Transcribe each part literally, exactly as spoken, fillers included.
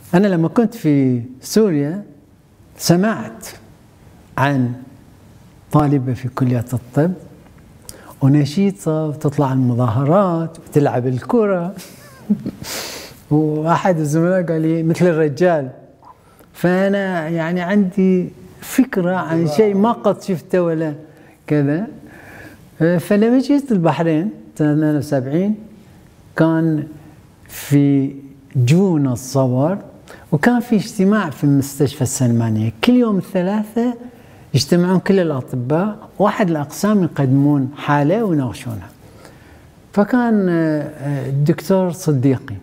أنا لما كنت في سوريا سمعت عن طالبة في كلية الطب ونشيطة وتطلع المظاهرات وتلعب الكرة وأحد الزملاء قال لي مثل الرجال. فأنا يعني عندي فكرة عن شيء ما قد شفته ولا كذا. فلما جيت البحرين سنة اثنين وسبعين كان في جون الصور، وكان في اجتماع في المستشفى السلمانية كل يوم الثلاثاء يجتمعون كل الأطباء، واحد الأقسام يقدمون حالة ويناقشونها. فكان الدكتور صديقي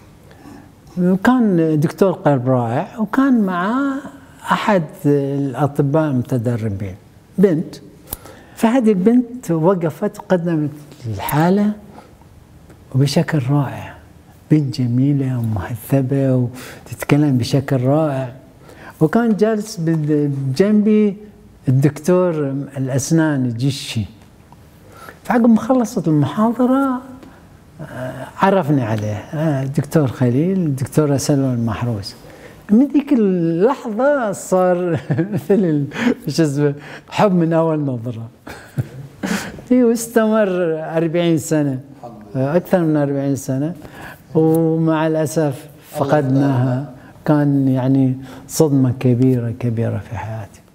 وكان دكتور قلب رائع، وكان معاه أحد الأطباء المتدربين بنت. فهذه البنت وقفت وقدمت الحالة وبشكل رائع، بنت جميلة ومهذبة وتتكلم بشكل رائع. وكان جالس بجنبي الدكتور الأسنان الجشي. فعقب ما خلصت المحاضرة عرفني عليه، الدكتور خليل، الدكتورة سلوى المحروس. من ذيك اللحظة صار مثل شو اسمه حب من أول نظرة. واستمر أربعين سنة، أكثر من أربعين سنة، ومع الأسف فقدناها. كان يعني صدمة كبيرة كبيرة في حياتي.